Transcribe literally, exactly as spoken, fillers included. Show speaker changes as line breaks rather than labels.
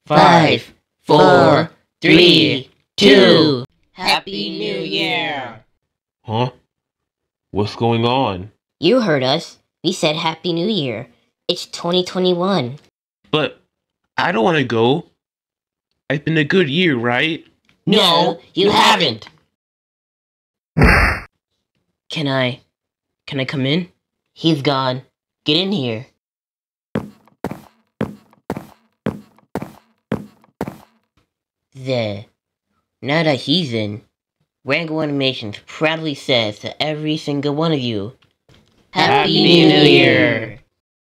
Five, four, three, two. Happy New Year!
Huh? What's going on?
You heard us. We said Happy New Year. It's twenty twenty-one.
But I don't want to go. It's been a good year, right?
No, you haven't. Can I... Can I come in? He's gone. Get in here. There. Now that he's in, RangoAnimations proudly says to every single one of you, Happy, Happy New Year!